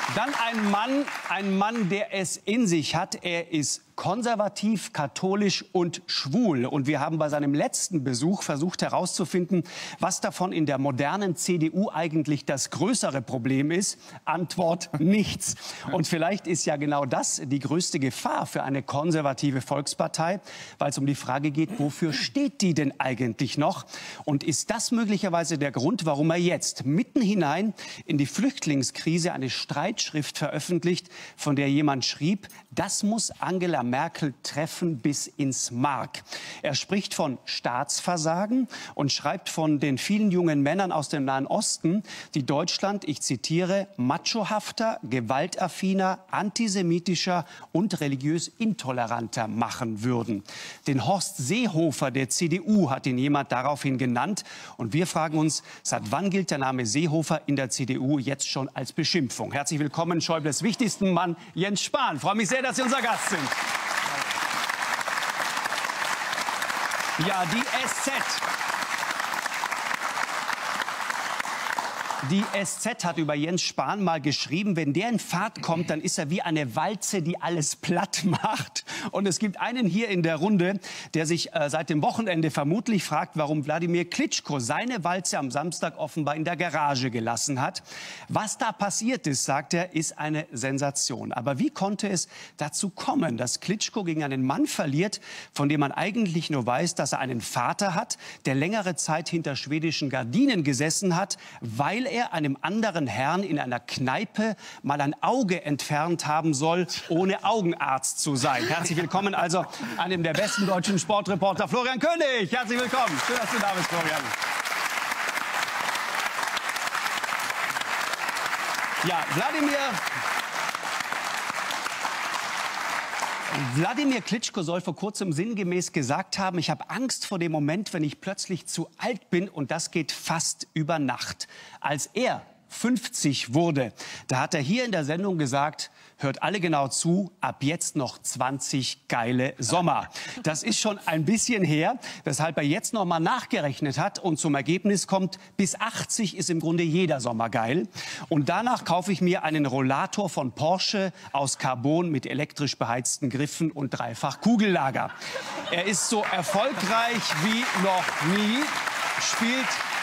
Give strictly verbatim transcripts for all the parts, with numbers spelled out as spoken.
Dann ein Mann, ein Mann, der es in sich hat. Er ist konservativ, katholisch und schwul. Und wir haben bei seinem letzten Besuch versucht herauszufinden, was davon in der modernen C D U eigentlich das größere Problem ist. Antwort: nichts. Und vielleicht ist ja genau das die größte Gefahr für eine konservative Volkspartei, weil es um die Frage geht, wofür steht die denn eigentlich noch? Und ist das möglicherweise der Grund, warum er jetzt mitten hinein in die Flüchtlingskrise eine Streitschrift veröffentlicht, von der jemand schrieb, das muss Angela Merkel treffen bis ins Mark. Er spricht von Staatsversagen und schreibt von den vielen jungen Männern aus dem Nahen Osten, die Deutschland, ich zitiere, machohafter, gewaltaffiner, antisemitischer und religiös intoleranter machen würden. Den Horst Seehofer der C D U hat ihn jemand daraufhin genannt. Und wir fragen uns, seit wann gilt der Name Seehofer in der C D U jetzt schon als Beschimpfung? Herzlich willkommen, Schäubles wichtigsten Mann, Jens Spahn. Ich freue mich sehr, dass Sie unser Gast sind. Ja, die S Z. Die S Z hat über Jens Spahn mal geschrieben, wenn der in Fahrt kommt, dann ist er wie eine Walze, die alles platt macht. Und es gibt einen hier in der Runde, der sich äh, seit dem Wochenende vermutlich fragt, warum Wladimir Klitschko seine Walze am Samstag offenbar in der Garage gelassen hat. Was da passiert ist, sagt er, ist eine Sensation. Aber wie konnte es dazu kommen, dass Klitschko gegen einen Mann verliert, von dem man eigentlich nur weiß, dass er einen Vater hat, der längere Zeit hinter schwedischen Gardinen gesessen hat, weil er einem anderen Herrn in einer Kneipe mal ein Auge entfernt haben soll, ohne Augenarzt zu sein. Herzlich willkommen also einem der besten deutschen Sportreporter, Florian König. Herzlich willkommen. Schön, dass du da bist, Florian. Ja, Wladimir... Wladimir Klitschko soll vor kurzem sinngemäß gesagt haben, ich habe Angst vor dem Moment, wenn ich plötzlich zu alt bin, und das geht fast über Nacht. Als er fünfzig wurde, da hat er hier in der Sendung gesagt, hört alle genau zu, ab jetzt noch zwanzig geile Sommer. Das ist schon ein bisschen her, weshalb er jetzt noch mal nachgerechnet hat und zum Ergebnis kommt, bis achtzig ist im Grunde jeder Sommer geil. Und danach kaufe ich mir einen Rollator von Porsche aus Carbon mit elektrisch beheizten Griffen und dreifach Kugellager. Er ist so erfolgreich wie noch nie, spielt...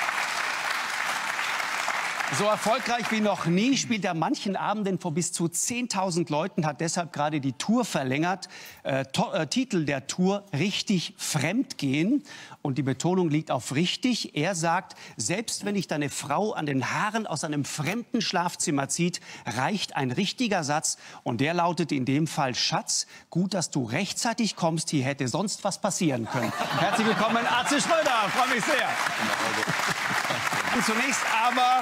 So erfolgreich wie noch nie spielt er manchen Abenden vor bis zu zehntausend Leuten, hat deshalb gerade die Tour verlängert. Äh, äh, Titel der Tour: Richtig Fremdgehen. Und die Betonung liegt auf richtig. Er sagt, selbst wenn dich deine Frau an den Haaren aus einem fremden Schlafzimmer zieht, reicht ein richtiger Satz. Und der lautet in dem Fall, Schatz, gut, dass du rechtzeitig kommst, hier hätte sonst was passieren können. Herzlich willkommen, Atze Schröder. Freue mich sehr. Und zunächst aber...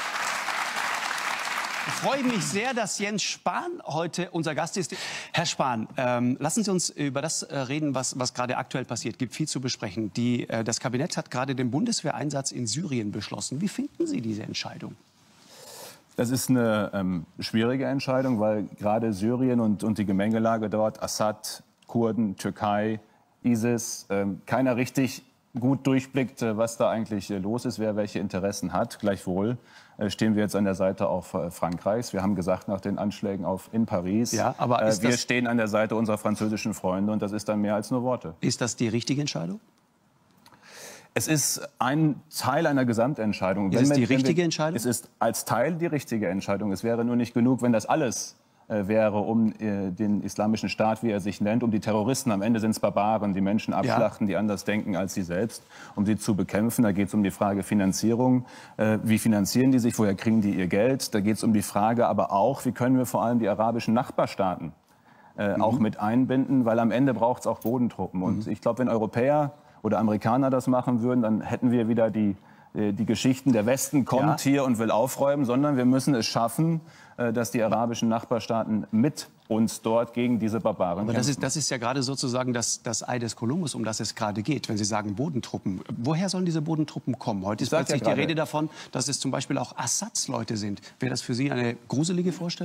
Ich freue mich sehr, dass Jens Spahn heute unser Gast ist. Herr Spahn, ähm, lassen Sie uns über das äh, reden, was, was gerade aktuell passiert. Es gibt viel zu besprechen. Die, äh, das Kabinett hat gerade den Bundeswehreinsatz in Syrien beschlossen. Wie finden Sie diese Entscheidung? Das ist eine ähm, schwierige Entscheidung, weil gerade Syrien und, und die Gemengelage dort, Assad, Kurden, Türkei, ISIS, ähm, keiner richtig gut durchblickt, was da eigentlich los ist, wer welche Interessen hat. Gleichwohl stehen wir jetzt an der Seite auch Frankreichs. Wir haben gesagt, nach den Anschlägen auf, in Paris, ja, aber ist wir das, stehen an der Seite unserer französischen Freunde, und das ist dann mehr als nur Worte. Ist das die richtige Entscheidung? Es ist ein Teil einer Gesamtentscheidung. Ist wenn es die wir, richtige wir, Entscheidung? Es ist als Teil die richtige Entscheidung. Es wäre nur nicht genug, wenn das alles wäre, um äh, den Islamischen Staat, wie er sich nennt, um die Terroristen, am Ende sind es Barbaren, die Menschen abschlachten, ja, die anders denken als sie selbst, um sie zu bekämpfen. Da geht es um die Frage Finanzierung. Äh, wie finanzieren die sich? Woher kriegen die ihr Geld? Da geht es um die Frage aber auch, wie können wir vor allem die arabischen Nachbarstaaten äh, mhm. auch mit einbinden, weil am Ende braucht es auch Bodentruppen. Und mhm. ich glaube, wenn Europäer oder Amerikaner das machen würden, dann hätten wir wieder die die Geschichten, der Westen kommt, ja, hier und will aufräumen, sondern wir müssen es schaffen, dass die arabischen Nachbarstaaten mit uns dort gegen diese Barbaren kämpfen. Aber das ist, das ist ja gerade sozusagen das, das Ei des Kolumbus, um das es gerade geht, wenn Sie sagen Bodentruppen. Woher sollen diese Bodentruppen kommen? Heute ist plötzlich ja die Rede davon, dass es zum Beispiel auch Assads Leute sind. Wäre das für Sie eine gruselige Vorstellung?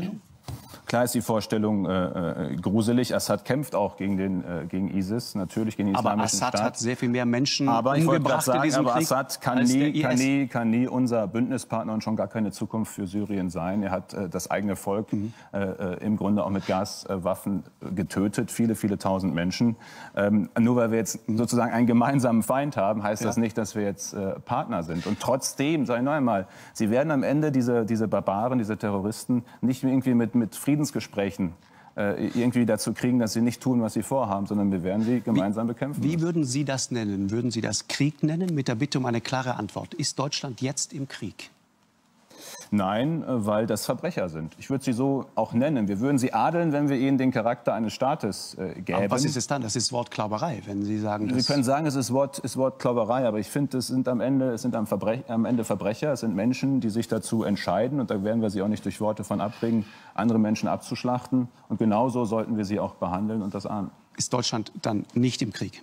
Klar ist die Vorstellung äh, gruselig. Assad kämpft auch gegen, den, äh, gegen ISIS, natürlich gegen den Islamischen Assad Staat. Aber Assad hat sehr viel mehr Menschen aber ich umgebracht sagen, in diesem aber Krieg Assad kann nie, kann, nie, kann nie unser Bündnispartner und schon gar keine Zukunft für Syrien sein. Er hat äh, das eigene Volk mhm. äh, im Grunde auch mit Gaswaffen äh, getötet, viele, viele tausend Menschen. Ähm, nur weil wir jetzt sozusagen einen gemeinsamen Feind haben, heißt ja. das nicht, dass wir jetzt äh, Partner sind. Und trotzdem, sage ich noch einmal, sie werden am Ende diese, diese Barbaren, diese Terroristen nicht irgendwie mit, mit Friedensgesprächen irgendwie dazu kriegen, dass sie nicht tun, was sie vorhaben, sondern wir werden sie gemeinsam wie, bekämpfen. Wie würden Sie das nennen? Würden Sie das Krieg nennen? Mit der Bitte um eine klare Antwort. Ist Deutschland jetzt im Krieg? Nein, weil das Verbrecher sind. Ich würde sie so auch nennen. Wir würden sie adeln, wenn wir ihnen den Charakter eines Staates äh, gäben. Aber was ist es dann? Das ist Wortklauberei, wenn Sie sagen... Sie können sagen, es ist, Wort, ist Wortklauberei, aber ich finde, es sind, am Ende, es sind am, Verbrech, am Ende Verbrecher. Es sind Menschen, die sich dazu entscheiden, und da werden wir sie auch nicht durch Worte von abbringen, andere Menschen abzuschlachten. Und genauso sollten wir sie auch behandeln und das ahnden. Ist Deutschland dann nicht im Krieg?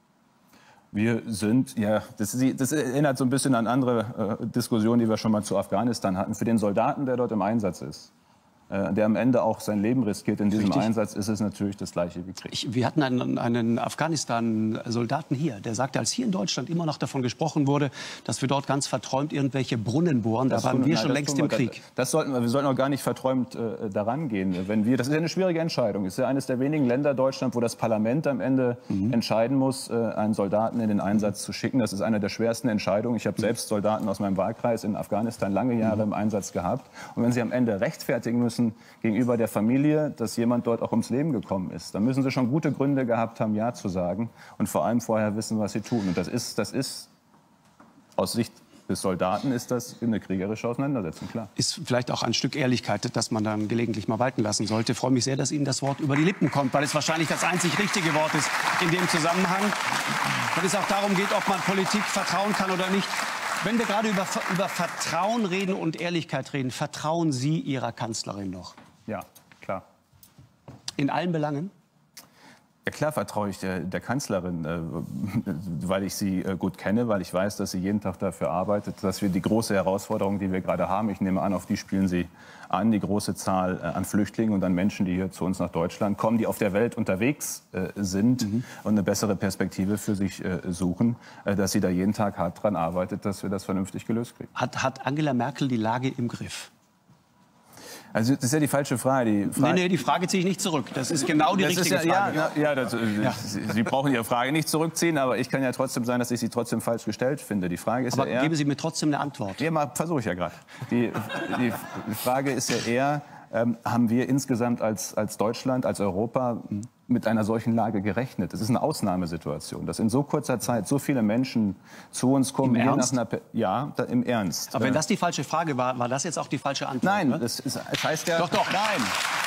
Wir sind, ja, das, das erinnert so ein bisschen an andere äh, Diskussionen, die wir schon mal zu Afghanistan hatten. Für den Soldaten, der dort im Einsatz ist, äh, der am Ende auch sein Leben riskiert in diesem Richtig. Einsatz, ist es natürlich das Gleiche wie Krieg. Ich, wir hatten einen, einen Afghanistan-Soldaten hier, der sagte, als hier in Deutschland immer noch davon gesprochen wurde, dass wir dort ganz verträumt irgendwelche Brunnen bohren, da waren wir nein, schon längst im Krieg. Das, das sollten wir, wir sollten auch gar nicht verträumt äh, daran gehen. Wenn wir, das ist ja eine schwierige Entscheidung. Es ist ja eines der wenigen Länder Deutschland, wo das Parlament am Ende mhm. entscheiden muss, äh, einen Soldaten in den Einsatz zu schicken. Das ist eine der schwersten Entscheidungen. Ich habe selbst Soldaten aus meinem Wahlkreis in Afghanistan lange Jahre mhm. im Einsatz gehabt. Und wenn sie am Ende rechtfertigen müssen gegenüber der Familie, dass jemand dort auch ums Leben gekommen ist, dann müssen sie schon gute Gründe gehabt haben, Ja zu sagen und vor allem vorher wissen, was sie tun. Und das ist, das ist aus Sicht des Soldaten ist das eine kriegerische Auseinandersetzung, klar. Ist vielleicht auch ein Stück Ehrlichkeit, das man dann gelegentlich mal walten lassen sollte. Ich freue mich sehr, dass Ihnen das Wort über die Lippen kommt, weil es wahrscheinlich das einzig richtige Wort ist in dem Zusammenhang. Wenn es auch darum geht, ob man Politik vertrauen kann oder nicht. Wenn wir gerade über, über Vertrauen reden und Ehrlichkeit reden, vertrauen Sie Ihrer Kanzlerin noch? Ja, klar. In allen Belangen? Ja, klar vertraue ich der, der Kanzlerin, äh, weil ich sie äh, gut kenne, weil ich weiß, dass sie jeden Tag dafür arbeitet, dass wir die große Herausforderung, die wir gerade haben, ich nehme an, auf die spielen Sie an, die große Zahl äh, an Flüchtlingen und an Menschen, die hier zu uns nach Deutschland kommen, die auf der Welt unterwegs äh, sind mhm. und eine bessere Perspektive für sich äh, suchen, äh, dass sie da jeden Tag hart dran arbeitet, dass wir das vernünftig gelöst kriegen. Hat, hat Angela Merkel die Lage im Griff? Also das ist ja die falsche Frage. Die Frage nee, nee, die Frage ziehe ich nicht zurück. Das ist genau die das richtige ist ja, Frage. Ja, ja, das, ja. Sie, Sie brauchen Ihre Frage nicht zurückziehen, aber ich kann ja trotzdem sein, dass ich sie trotzdem falsch gestellt finde. Die Frage ist aber ja eher, geben Sie mir trotzdem eine Antwort. Ja, mal versuche ich ja gerade. Die, die Frage ist ja eher, ähm, haben wir insgesamt als, als Deutschland, als Europa mit einer solchen Lage gerechnet? Es ist eine Ausnahmesituation, dass in so kurzer Zeit so viele Menschen zu uns kommen. Im Ernst? Nach einer, ja, da, im Ernst. Aber wenn das die falsche Frage war, war das jetzt auch die falsche Antwort? Nein, ne? das, ist, das heißt ja... Doch, doch. Nein.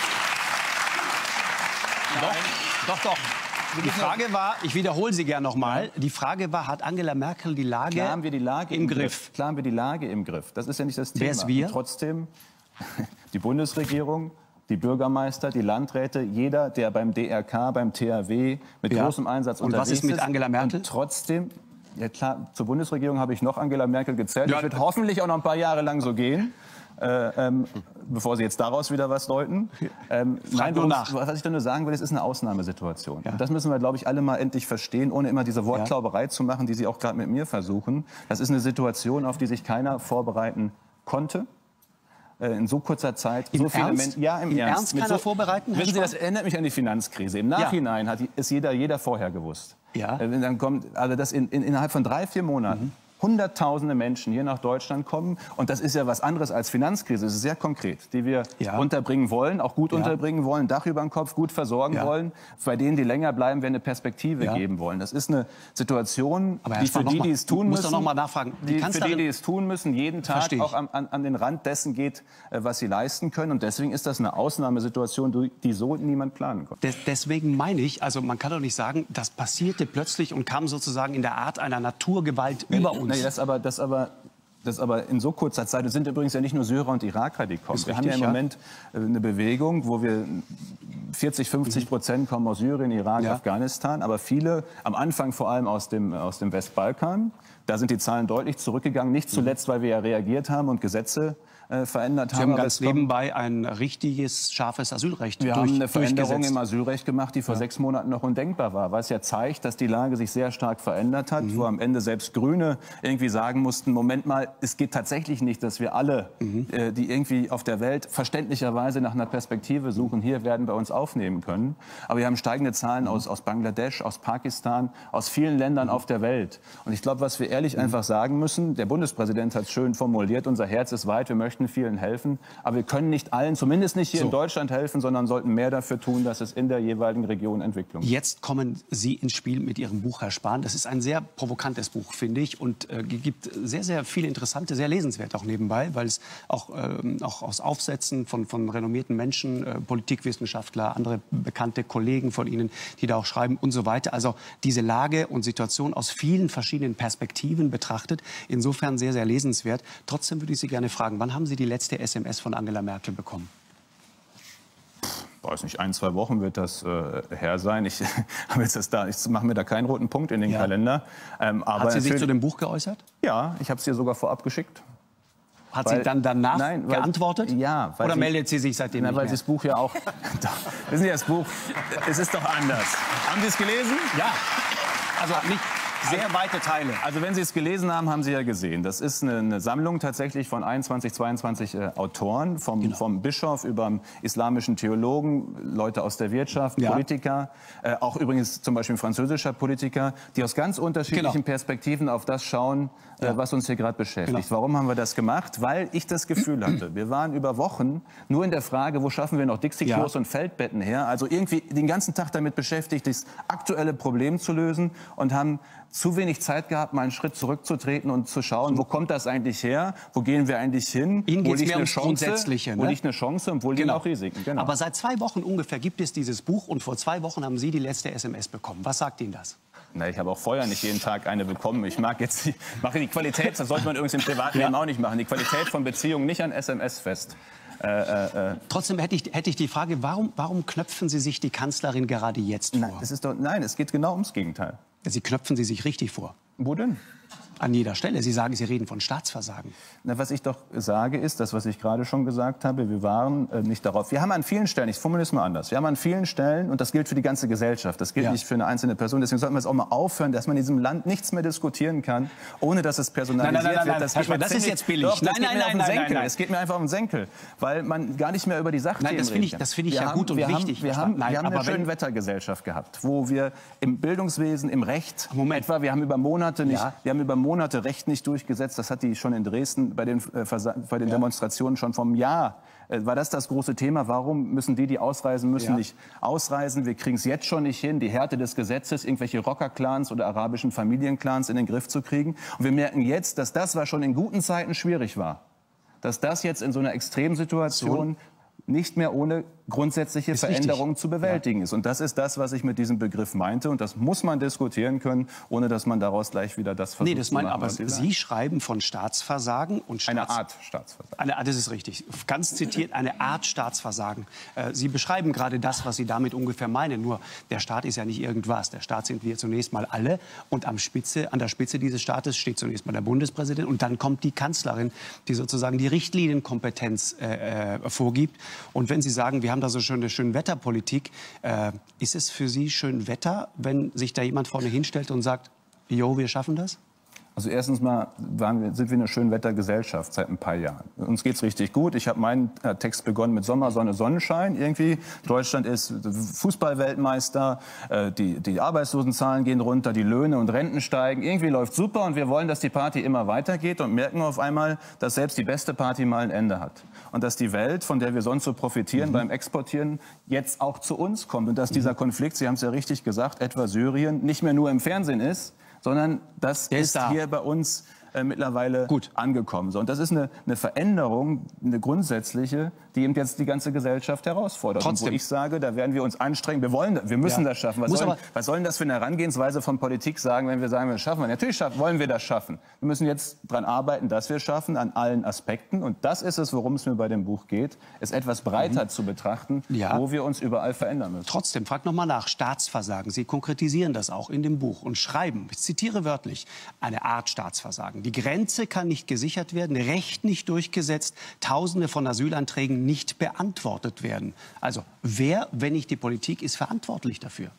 Nein. Doch, doch. Die Frage war, ich wiederhole sie gern noch mal, die Frage war, hat Angela Merkel die Lage, Klar haben wir die Lage im, im Griff? Griff? Klar haben wir die Lage im Griff. Das ist ja nicht das Thema. Wer ist wir? Und trotzdem, die Bundesregierung, die Bürgermeister, die Landräte, jeder, der beim D R K, beim T H W mit ja. großem Einsatz und unterwegs ist. Und was ist mit Angela Merkel? Und trotzdem, ja klar, zur Bundesregierung habe ich noch Angela Merkel gezählt. Ja. Das wird hoffentlich auch noch ein paar Jahre lang so gehen. Äh, ähm, bevor Sie jetzt daraus wieder was deuten. Ähm, nein, nur nach. Was ich da nur sagen will, es ist eine Ausnahmesituation. Ja. Und das müssen wir, glaube ich, alle mal endlich verstehen, ohne immer diese Wortklauberei ja. zu machen, die Sie auch gerade mit mir versuchen. Das ist eine Situation, auf die sich keiner vorbereiten konnte. In so kurzer Zeit. Im so viele Ernst? Menschen, ja, im, Im Ernst. Ernst keiner so, vorbereiten? Wissen Sie, das erinnert mich an die Finanzkrise. Im Nachhinein ja. hat es jeder, jeder vorher gewusst. Ja. Dann kommt, also das in, in, innerhalb von drei, vier Monaten. Mhm. Hunderttausende Menschen hier nach Deutschland kommen. Und das ist ja was anderes als Finanzkrise. Das ist sehr konkret, die wir ja. unterbringen wollen, auch gut ja. unterbringen wollen, Dach über den Kopf, gut versorgen ja. wollen. Bei denen, die länger bleiben, wir eine Perspektive ja. geben wollen. Das ist eine Situation, aber die für die, die es tun müssen, muss doch noch mal nachfragen. Die die, für die, die es tun müssen, jeden Tag auch an, an, an den Rand dessen geht, was sie leisten können. Und deswegen ist das eine Ausnahmesituation, die so niemand planen konnte. Des, deswegen meine ich, also man kann doch nicht sagen, das passierte plötzlich und kam sozusagen in der Art einer Naturgewalt nee, über uns. Nee, das aber, das aber, das aber in so kurzer Zeit. Es sind übrigens ja nicht nur Syrer und Iraker, die kommen. Ist wir richtig, haben ja im ja. Moment eine Bewegung, wo wir vierzig, fünfzig Prozent kommen aus Syrien, Irak, ja. Afghanistan, aber viele, am Anfang vor allem aus dem, aus dem Westbalkan. Da sind die Zahlen deutlich zurückgegangen, nicht zuletzt, weil wir ja reagiert haben und Gesetze äh, verändert Sie haben. haben ganz nebenbei ein richtiges, scharfes Asylrecht Wir durch, haben eine Veränderung im durchgesetzt. Asylrecht gemacht, die vor ja. sechs Monaten noch undenkbar war, was ja zeigt, dass die Lage sich sehr stark verändert hat, mhm. wo am Ende selbst Grüne irgendwie sagen mussten, Moment mal, es geht tatsächlich nicht, dass wir alle, mhm. äh, die irgendwie auf der Welt verständlicherweise nach einer Perspektive suchen, hier werden wir uns aufnehmen können. Aber wir haben steigende Zahlen mhm. aus, aus Bangladesch, aus Pakistan, aus vielen Ländern mhm. auf der Welt. Und ich glaube, was wir ehrlich mhm. einfach sagen müssen, der Bundespräsident hat es schön formuliert, unser Herz ist weit, wir möchten vielen helfen, aber wir können nicht allen, zumindest nicht hier so. in Deutschland helfen, sondern sollten mehr dafür tun, dass es in der jeweiligen Region Entwicklung gibt. Jetzt kommen Sie ins Spiel mit Ihrem Buch, Herr Spahn. Das ist ein sehr provokantes Buch, finde ich, und äh, gibt sehr, sehr viele interessante, sehr lesenswert auch nebenbei, weil es auch, äh, auch aus Aufsätzen von, von renommierten Menschen, äh, Politikwissenschaftler, andere bekannte Kollegen von Ihnen, die da auch schreiben und so weiter. Also diese Lage und Situation aus vielen verschiedenen Perspektiven betrachtet. Insofern sehr, sehr lesenswert. Trotzdem würde ich Sie gerne fragen, wann haben Sie die letzte S M S von Angela Merkel bekommen? Weiß nicht, ein, zwei Wochen wird das äh, her sein. Ich, ich mache mir da keinen roten Punkt in den ja. Kalender. Ähm, aber Hat sie sich zu dem Buch geäußert? Ja, ich habe es ihr sogar vorab geschickt. Hat weil, sie dann danach nein, weil, geantwortet? Ja. Oder sie, meldet sie sich seitdem na, nicht weil mehr? sie das Buch ja auch... Wissen Sie, das Buch, es ist doch anders. Haben Sie es gelesen? Ja. Also nicht sehr weite Teile. Also wenn Sie es gelesen haben, haben Sie ja gesehen. Das ist eine, eine Sammlung tatsächlich von einundzwanzig, zweiundzwanzig äh, Autoren, vom, genau. vom Bischof über einen islamischen Theologen, Leute aus der Wirtschaft, ja. Politiker, äh, auch übrigens zum Beispiel ein französischer Politiker, die aus ganz unterschiedlichen genau. Perspektiven auf das schauen, ja. äh, was uns hier gerade beschäftigt. Genau. Warum haben wir das gemacht? Weil ich das Gefühl hatte, wir waren über Wochen nur in der Frage, wo schaffen wir noch Dixie-Klos ja. und Feldbetten her? Also irgendwie den ganzen Tag damit beschäftigt, das aktuelle Problem zu lösen und haben zu wenig Zeit gehabt, mal einen Schritt zurückzutreten und zu schauen, wo kommt das eigentlich her, wo gehen wir eigentlich hin, Ihnen wo geht's liegt mehr eine ums Chance, Grundsätzliche, ne? wo liegt eine Chance und wo liegen Genau. auch Risiken. Genau. Aber seit zwei Wochen ungefähr gibt es dieses Buch und vor zwei Wochen haben Sie die letzte S M S bekommen. Was sagt Ihnen das? Na, ich habe auch vorher nicht jeden Tag eine bekommen. Ich mag jetzt, ich mache die Qualität, das sollte man übrigens im Privatleben ja. auch nicht machen, die Qualität von Beziehungen nicht an S M S fest. Äh, äh, äh. Trotzdem hätte ich, hätte ich die Frage, warum, warum knöpfen Sie sich die Kanzlerin gerade jetzt vor? Nein, das ist doch, nein, es geht genau ums Gegenteil. Sie knöpfen sie sich richtig vor. Wo denn? An jeder Stelle. Sie sagen, Sie reden von Staatsversagen. Na, was ich doch sage, ist das, was ich gerade schon gesagt habe. Wir waren äh, nicht darauf. Wir haben an vielen Stellen, ich formuliere es mal anders, wir haben an vielen Stellen, und das gilt für die ganze Gesellschaft, das gilt ja. nicht für eine einzelne Person, deswegen sollten wir es auch mal aufhören, dass man in diesem Land nichts mehr diskutieren kann, ohne dass es personalisiert nein, nein, nein, wird. Nein, das nein, geht mir das ziemlich, ist jetzt billig. Doch, nein, nein, nein, nein, nein, nein. Es geht mir einfach auf den Senkel, weil man gar nicht mehr über die Sachthemen redet. Das finde ich, das find ich ja haben, gut und wir wichtig. Haben, wir haben, nein, wir haben aber eine schöne Wettergesellschaft gehabt, wo wir im Bildungswesen, im Recht, Moment. etwa, wir haben über Monate nicht, ja. wir haben über Monate Recht nicht durchgesetzt. Das hat die schon in Dresden bei den, äh, bei den ja. Demonstrationen schon vom Jahr. Äh, war das das große Thema? Warum müssen die, die ausreisen müssen, ja. nicht ausreisen? Wir kriegen es jetzt schon nicht hin, die Härte des Gesetzes, irgendwelche Rocker-Clans oder arabischen Familienclans in den Griff zu kriegen. Und wir merken jetzt, dass das, was schon in guten Zeiten schwierig war, dass das jetzt in so einer Extremsituation so nicht mehr ohne grundsätzliche ist Veränderungen richtig. zu bewältigen ja. ist. Und das ist das, was ich mit diesem Begriff meinte. Und das muss man diskutieren können, ohne dass man daraus gleich wieder das versucht nee, das mein, zu machen. Aber Sie sagen. schreiben von Staatsversagen und Staats... Eine Art Staatsversagen. Eine, das ist richtig. Ganz zitiert, eine Art Staatsversagen. Äh, Sie beschreiben gerade das, was Sie damit ungefähr meinen. Nur, der Staat ist ja nicht irgendwas. Der Staat sind wir zunächst mal alle. Und am Spitze, an der Spitze dieses Staates steht zunächst mal der Bundespräsident. Und dann kommt die Kanzlerin, die sozusagen die Richtlinienkompetenz äh, äh, vorgibt. Und wenn Sie sagen, wir haben da so schöne, schöne Wetterpolitik, äh, ist es für Sie schön Wetter, wenn sich da jemand vorne hinstellt und sagt, jo, wir schaffen das? Also erstens mal waren wir, sind wir eine Schönwettergesellschaft seit ein paar Jahren. Uns geht's richtig gut. Ich habe meinen äh, Text begonnen mit Sommer, Sonne, Sonnenschein irgendwie. Deutschland ist Fußballweltmeister, äh, die, die Arbeitslosenzahlen gehen runter, die Löhne und Renten steigen. Irgendwie läuft super und wir wollen, dass die Party immer weitergeht und merken auf einmal, dass selbst die beste Party mal ein Ende hat. Und dass die Welt, von der wir sonst so profitieren mhm. beim Exportieren, jetzt auch zu uns kommt. Und dass mhm. dieser Konflikt, Sie haben es ja richtig gesagt, etwa Syrien, nicht mehr nur im Fernsehen ist, sondern das Der ist, ist hier bei uns äh, mittlerweile Gut. angekommen. So, und das ist eine, eine Veränderung, eine grundsätzliche, die eben jetzt die ganze Gesellschaft herausfordert. Trotzdem. Und wo ich sage, da werden wir uns anstrengen. Wir wollen, wir müssen ja. das schaffen. Was soll, was soll denn das für eine Herangehensweise von Politik sagen, wenn wir sagen, wir schaffen? Natürlich schaffen, wollen wir das schaffen. Wir müssen jetzt daran arbeiten, dass wir schaffen, an allen Aspekten. Und das ist es, worum es mir bei dem Buch geht, es etwas breiter mhm. zu betrachten, ja. wo wir uns überall verändern müssen. Trotzdem, fragt noch mal nach, Staatsversagen. Sie konkretisieren das auch in dem Buch und schreiben, ich zitiere wörtlich, eine Art Staatsversagen. sagen. Die Grenze kann nicht gesichert werden, Recht nicht durchgesetzt, Tausende von Asylanträgen nicht beantwortet werden. Also wer, wenn nicht die Politik, ist verantwortlich dafür?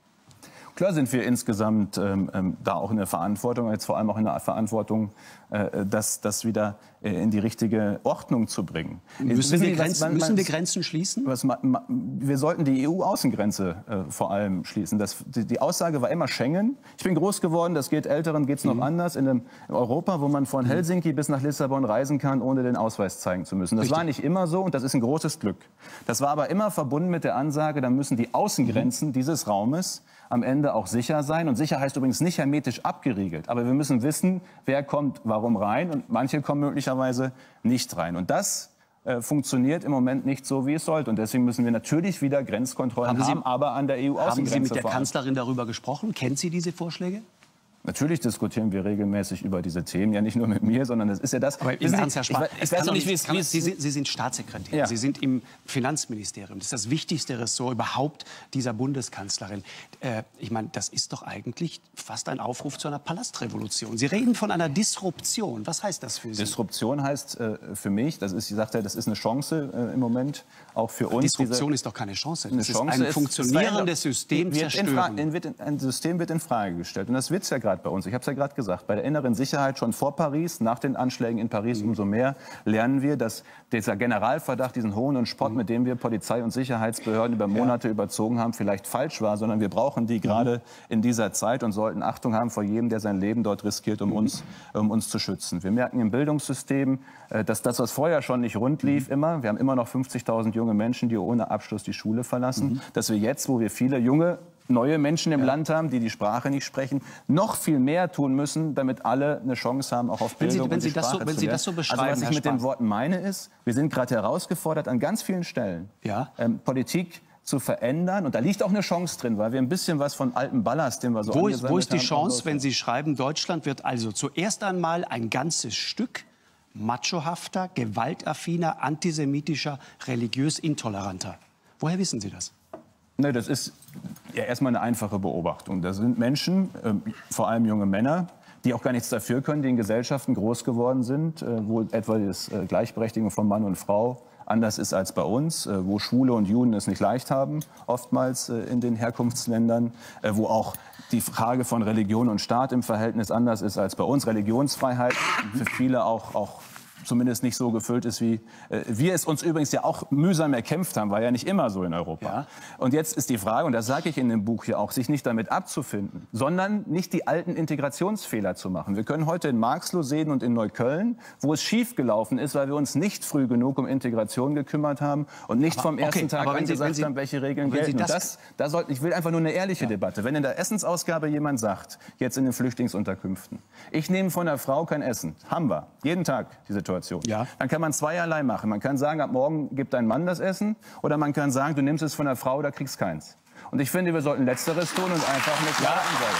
Klar sind wir insgesamt ähm, da auch in der Verantwortung, jetzt vor allem auch in der Verantwortung, äh, das, das wieder äh, in die richtige Ordnung zu bringen. Müssen, wir Grenzen, man, man, müssen wir Grenzen schließen? Was, man, wir sollten die E U-Außengrenze äh, vor allem schließen. Das, die, die Aussage war immer Schengen. Ich bin groß geworden, das geht Älteren, geht es noch mhm. anders. In, einem, in Europa, wo man von Helsinki mhm. bis nach Lissabon reisen kann, ohne den Ausweis zeigen zu müssen. Das Richtig. war nicht immer so und das ist ein großes Glück. Das war aber immer verbunden mit der Ansage, da müssen die Außengrenzen mhm. dieses Raumes am Ende auch sicher sein. Und sicher heißt übrigens nicht hermetisch abgeriegelt. Aber wir müssen wissen, wer kommt warum rein. Und manche kommen möglicherweise nicht rein. Und das äh, funktioniert im Moment nicht so, wie es sollte. Und deswegen müssen wir natürlich wieder Grenzkontrollen haben, haben Sie, aber an der E U-Außengrenze. Haben Sie mit der Kanzlerin darüber gesprochen? Kennt sie diese Vorschläge? Natürlich diskutieren wir regelmäßig über diese Themen, ja nicht nur mit mir, sondern das ist ja das. Aber im Ernst, Herr Spahn, ich, ich weiß noch nicht, wie es ist. Sie, Sie sind Staatssekretär, ja. Sie sind im Finanzministerium. Das ist das wichtigste Ressort überhaupt dieser Bundeskanzlerin. Äh, ich meine, das ist doch eigentlich fast ein Aufruf zu einer Palastrevolution. Sie reden von einer Disruption. Was heißt das für Sie? Disruption heißt äh, für mich, das ist, ich sagte, das ist eine Chance äh, im Moment, auch für uns. Disruption diese, ist doch keine Chance. Das eine ist Chance ein funktionierendes System wird zerstören. In, wird in, ein System wird in Frage gestellt. Und das wird es ja gerade bei uns. Ich habe es ja gerade gesagt, bei der inneren Sicherheit schon vor Paris, nach den Anschlägen in Paris mhm. umso mehr lernen wir, dass dieser Generalverdacht, diesen Hohn und Spott, mhm. mit dem wir Polizei und Sicherheitsbehörden über Monate ja. überzogen haben, vielleicht falsch war, sondern wir brauchen die mhm. gerade in dieser Zeit und sollten Achtung haben vor jedem, der sein Leben dort riskiert, um, mhm. uns, um uns zu schützen. Wir merken im Bildungssystem, dass das, was vorher schon nicht rund lief, mhm. immer, wir haben immer noch fünfzigtausend junge Menschen, die ohne Abschluss die Schule verlassen, mhm. dass wir jetzt, wo wir viele junge neue Menschen im ja. Land haben, die die Sprache nicht sprechen, noch viel mehr tun müssen, damit alle eine Chance haben, auch auf Bildung wenn Sie, wenn und die Sie das Sprache so, wenn zu Sie lernen. das so beschreiben, also was ich Herr mit Spahn. den Worten meine ist, wir sind gerade herausgefordert an ganz vielen Stellen, ja. ähm, Politik zu verändern. Und da liegt auch eine Chance drin, weil wir ein bisschen was von altem Ballast, den wir so Wo ist, wo ist die haben, Chance, wenn Sie schreiben, Deutschland wird also zuerst einmal ein ganzes Stück machohafter, gewaltaffiner, antisemitischer, religiös intoleranter? Woher wissen Sie das? Ne, das ist ja erstmal eine einfache Beobachtung. Das sind Menschen, äh, vor allem junge Männer, die auch gar nichts dafür können, die in Gesellschaften groß geworden sind, äh, wo etwa die äh, Gleichberechtigung von Mann und Frau anders ist als bei uns, äh, wo Schwule und Juden es nicht leicht haben, oftmals äh, in den Herkunftsländern, äh, wo auch die Frage von Religion und Staat im Verhältnis anders ist als bei uns. Religionsfreiheit für viele auch, auch zumindest nicht so gefüllt ist, wie äh, wir es uns übrigens ja auch mühsam erkämpft haben, war ja nicht immer so in Europa. Ja. Und jetzt ist die Frage, und das sage ich in dem Buch hier auch, sich nicht damit abzufinden, sondern nicht die alten Integrationsfehler zu machen. Wir können heute in Marxloh sehen und in Neukölln, wo es schiefgelaufen ist, weil wir uns nicht früh genug um Integration gekümmert haben und nicht aber, vom ersten okay, Tag an gesagt Sie, haben, welche Regeln gelten. Das, und das, da sollten, ich will einfach nur eine ehrliche ja. Debatte. Wenn in der Essensausgabe jemand sagt, jetzt in den Flüchtlingsunterkünften, ich nehme von der Frau kein Essen, haben wir, jeden Tag die Situation. Ja. Dann kann man zweierlei machen. Man kann sagen, ab morgen gibt dein Mann das Essen. Oder man kann sagen, du nimmst es von der Frau oder kriegst keins. Und ich finde, wir sollten Letzteres tun und einfach eine klare ja. Ansage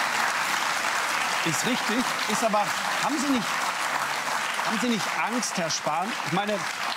machen. Ist richtig. Ist aber, haben Sie nicht, haben Sie nicht Angst, Herr Spahn? Ich meine,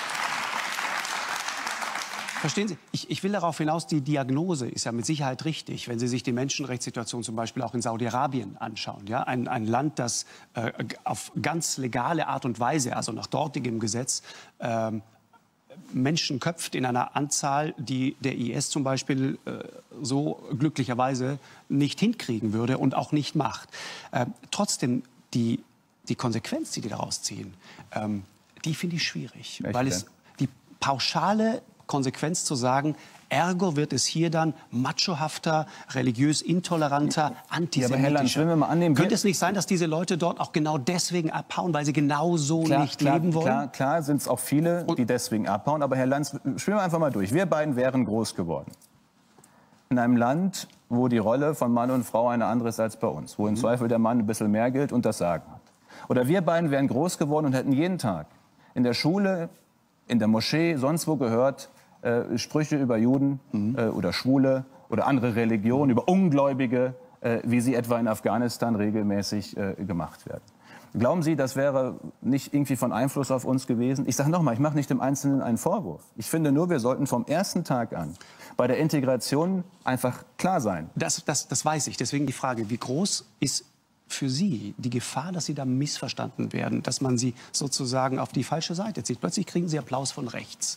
verstehen Sie, ich, ich will darauf hinaus, die Diagnose ist ja mit Sicherheit richtig, wenn Sie sich die Menschenrechtssituation zum Beispiel auch in Saudi-Arabien anschauen. Ja? Ein, ein Land, das äh, auf ganz legale Art und Weise, also nach dortigem Gesetz, ähm, Menschen köpft in einer Anzahl, die der I S zum Beispiel äh, so glücklicherweise nicht hinkriegen würde und auch nicht macht. Äh, trotzdem, die, die Konsequenz, die die daraus ziehen, ähm, die finde ich schwierig. Echt, weil es die pauschale Konsequenz zu sagen, ergo wird es hier dann machohafter, religiös intoleranter, antisemitischer. Ja, aber Herr Lanz, wenn wir mal annehmen, könnte es nicht sein, dass diese Leute dort auch genau deswegen abhauen, weil sie genau so klar, nicht klar, leben wollen? Klar, klar sind es auch viele, die deswegen abhauen. Aber Herr Lanz, spielen wir einfach mal durch. Wir beiden wären groß geworden. In einem Land, wo die Rolle von Mann und Frau eine andere ist als bei uns. Wo im mhm. Zweifel der Mann ein bisschen mehr gilt und das Sagen hat. Oder wir beiden wären groß geworden und hätten jeden Tag in der Schule, in der Moschee, sonst wo gehört, Äh, Sprüche über Juden mhm. äh, oder Schwule oder andere Religionen, über Ungläubige, äh, wie sie etwa in Afghanistan regelmäßig äh, gemacht werden. Glauben Sie, das wäre nicht irgendwie von Einfluss auf uns gewesen? Ich sage nochmal, ich mache nicht dem Einzelnen einen Vorwurf. Ich finde nur, wir sollten vom ersten Tag an bei der Integration einfach klar sein. Das, das, das weiß ich. Deswegen die Frage, wie groß ist für Sie die Gefahr, dass Sie da missverstanden werden, dass man Sie sozusagen auf die falsche Seite zieht? Plötzlich kriegen Sie Applaus von rechts.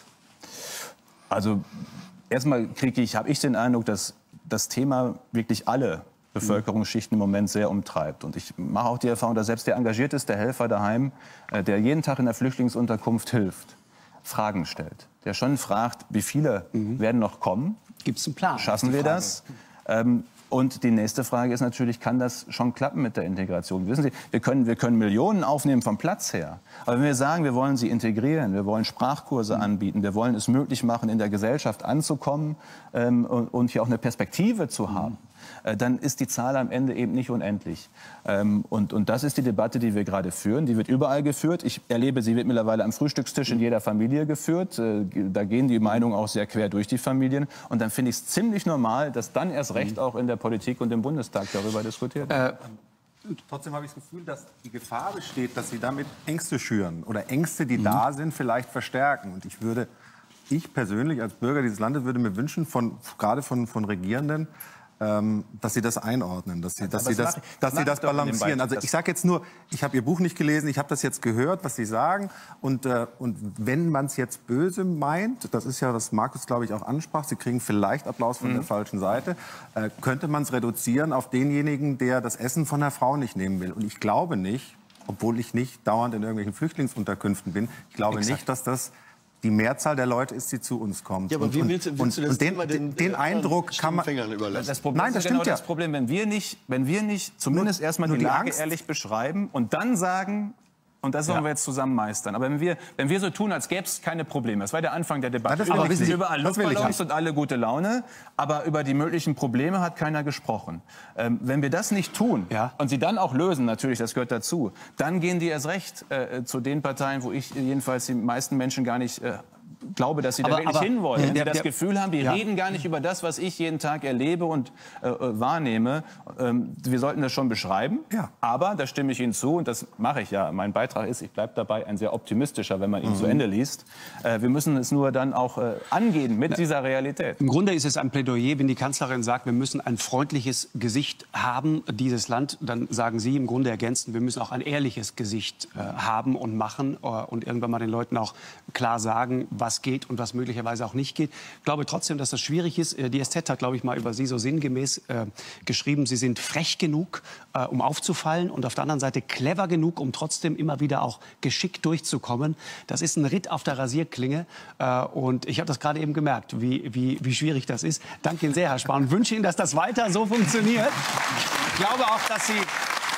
Also erstmal kriege ich, habe ich den Eindruck, dass das Thema wirklich alle Bevölkerungsschichten im Moment sehr umtreibt. Und ich mache auch die Erfahrung, dass selbst der engagierteste Helfer daheim, äh, der jeden Tag in der Flüchtlingsunterkunft hilft, Fragen stellt. Der schon fragt, wie viele mhm. werden noch kommen? Gibt es einen Plan? Schaffen wir das? Ähm, Und die nächste Frage ist natürlich, kann das schon klappen mit der Integration? Wissen Sie, wir können, wir können Millionen aufnehmen vom Platz her. Aber wenn wir sagen, wir wollen sie integrieren, wir wollen Sprachkurse anbieten, wir wollen es möglich machen, in der Gesellschaft anzukommen ähm, und, und hier auch eine Perspektive zu haben, äh, dann ist die Zahl am Ende eben nicht unendlich. Ähm, und, und das ist die Debatte, die wir gerade führen. Die wird überall geführt. Ich erlebe, sie wird mittlerweile am Frühstückstisch in jeder Familie geführt. Äh, da gehen die Meinungen auch sehr quer durch die Familien. Und dann finde ich es ziemlich normal, dass dann erst recht auch in der Politik und im Bundestag darüber diskutiert wird. Äh, Trotzdem habe ich das Gefühl, dass die Gefahr besteht, dass Sie damit Ängste schüren oder Ängste, die mhm. da sind, vielleicht verstärken. Und ich würde, ich persönlich als Bürger dieses Landes würde mir wünschen, von, gerade von, von Regierenden, ähm, dass sie das einordnen, dass sie, dass sie das, dass sie das balancieren. Also ich sage jetzt nur, ich habe Ihr Buch nicht gelesen, ich habe das jetzt gehört, was Sie sagen. Und, äh, und wenn man es jetzt böse meint, das ist ja, was Markus, glaube ich, auch ansprach, Sie kriegen vielleicht Applaus von mhm. der falschen Seite, äh, könnte man es reduzieren auf denjenigen, der das Essen von der Frau nicht nehmen will. Und ich glaube nicht, obwohl ich nicht dauernd in irgendwelchen Flüchtlingsunterkünften bin, ich glaube Exakt. nicht, dass das die Mehrzahl der Leute ist, die zu uns kommt. Ja, aber wie willst, willst und, du das und den, Thema den, den Eindruck kann man überlassen? Das Problem Nein, das ist genau stimmt ja. das Problem, wenn wir nicht, wenn wir nicht zumindest erstmal die, die Lage Angst. ehrlich beschreiben und dann sagen, und das sollen ja. wir jetzt zusammen meistern. Aber wenn wir, wenn wir so tun, als gäbe es keine Probleme, das war der Anfang der Debatte. Ja, aber Sie, überall Luftballons und alle gute Laune, aber über die möglichen Probleme hat keiner gesprochen. Ähm, wenn wir das nicht tun ja. und sie dann auch lösen, natürlich, das gehört dazu, dann gehen die erst recht äh, zu den Parteien, wo ich jedenfalls die meisten Menschen gar nicht äh, glaube, dass sie da aber, wirklich aber, hinwollen. Wenn der, sie das der, Gefühl haben, die ja. reden gar nicht über das, was ich jeden Tag erlebe und äh, wahrnehme. Ähm, wir sollten das schon beschreiben. Ja. Aber, da stimme ich Ihnen zu, und das mache ich ja. Mein Beitrag ist, ich bleibe dabei, ein sehr optimistischer, wenn man ihn mhm. zu Ende liest. Äh, wir müssen es nur dann auch äh, angehen mit ja. dieser Realität. Im Grunde ist es ein Plädoyer, wenn die Kanzlerin sagt, wir müssen ein freundliches Gesicht haben, dieses Land. Dann sagen Sie im Grunde ergänzend, wir müssen auch ein ehrliches Gesicht äh, haben und machen äh, und irgendwann mal den Leuten auch klar sagen, was geht und was möglicherweise auch nicht geht. Ich glaube trotzdem, dass das schwierig ist. Die S Z hat, glaube ich, mal über Sie so sinngemäß äh, geschrieben, Sie sind frech genug, äh, um aufzufallen und auf der anderen Seite clever genug, um trotzdem immer wieder auch geschickt durchzukommen. Das ist ein Ritt auf der Rasierklinge äh, und ich habe das gerade eben gemerkt, wie, wie, wie schwierig das ist. Danke Ihnen sehr, Herr Spahn, und wünsche Ihnen, dass das weiter so funktioniert. Ich glaube auch, dass Sie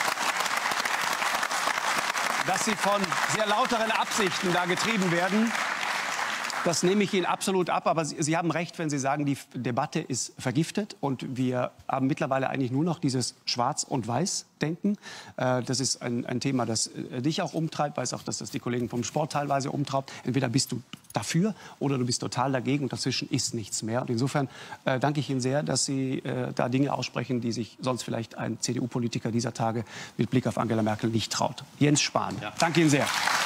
dass Sie von sehr lauteren Absichten da getrieben werden. Das nehme ich Ihnen absolut ab, aber Sie, Sie haben recht, wenn Sie sagen, die Debatte ist vergiftet und wir haben mittlerweile eigentlich nur noch dieses Schwarz- und Weiß-Denken. Äh, das ist ein, ein Thema, das äh, dich auch umtreibt, weiß auch, dass das die Kollegen vom Sport teilweise umtreibt. Entweder bist du dafür oder du bist total dagegen und dazwischen ist nichts mehr. Und insofern äh, danke ich Ihnen sehr, dass Sie äh, da Dinge aussprechen, die sich sonst vielleicht ein C D U-Politiker dieser Tage mit Blick auf Angela Merkel nicht traut. Jens Spahn. Ja. Danke Ihnen sehr.